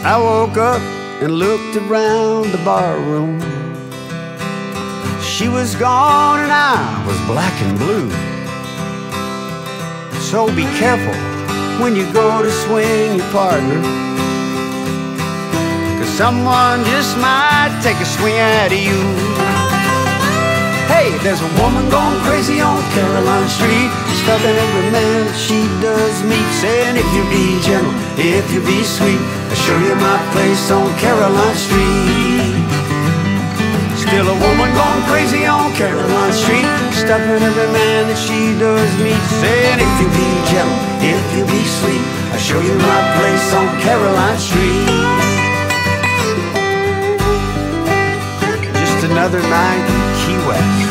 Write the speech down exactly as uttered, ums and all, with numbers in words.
I woke up and looked around the bar room. She was gone and I was black and blue. So be careful when you go to swing your partner, 'cause someone just might take a swing at you. Hey, there's a woman gone crazy on Caroline Street, stalking every man that she does meet, saying if you be gentle, if you be sweet, I'll show you my place on Caroline Street. Still a woman gone crazy on Caroline Street, stalking every man that she does meet, saying if you be gentle, if you be sweet, I'll show you my place on Caroline Street. Just another night in Key West.